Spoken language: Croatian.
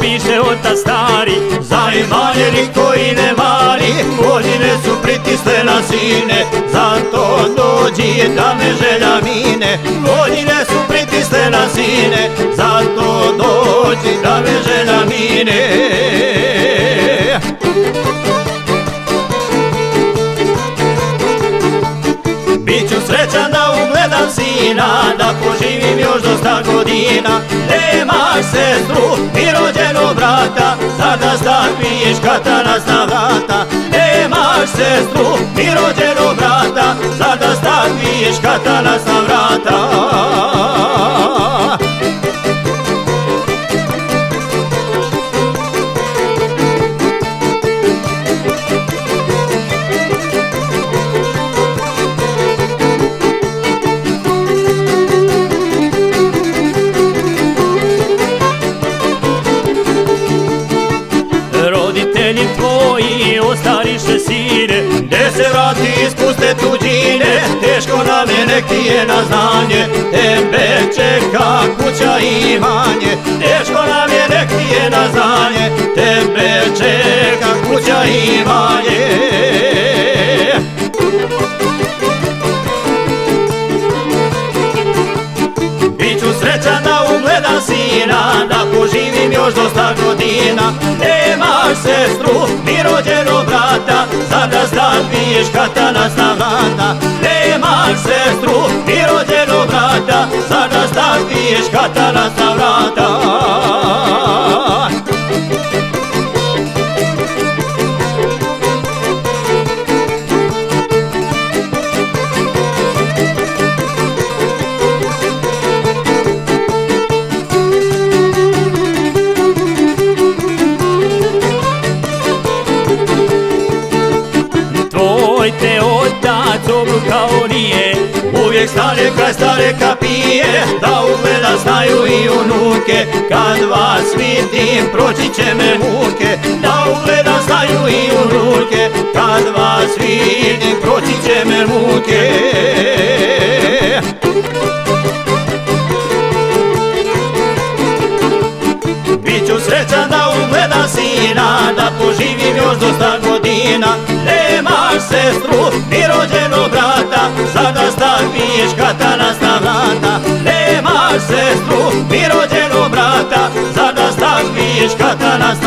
više od ta stari. Zaimanjeni koji ne mari, godine su pritisle na sine, zato dođi da me želja mine. Godine su pritisle na sine, zato dođi da me želja mine. Biću srećan da ugledam sina, da poživim još dosta godina. Nemaš sestru ni rođenog brata, zar da staviš katanas na vrata? Nemaš sestru ni rođenog brata, zar da staviš katanas na vrata? Roditelji tvoji ostariše sine, gde se vrati ispuste tuđine, teško nam je nek ti je na znanje, tebe čeka kuća i imanje. Teško nam je nek ti je na znanje, tebe čeka kuća i imanje. Biću srećan da ugledam sina, da poživim još dosta godina. Nemaš sestru ni rođenog brata, zar da staviš katanas na vrata? Nemaš sestru ni rođenog brata, zar da staviš katanas na vrata? tvoj te otac obrukao nije, uvijek stane kraj stare kapije, da ugleda znaju i unuke. Kad vas vidim proći će me muke, da ugleda znaju i unuke. Kad vas vidim proći će me muke. Biću srećan da ugledam sina, da poživim još dosta godina. Nemaš sestru ni rođenog brata, zar da staviš katanas na vrata? Nemaš sestru ni rođenog brata, zar da staviš katanas na vrata?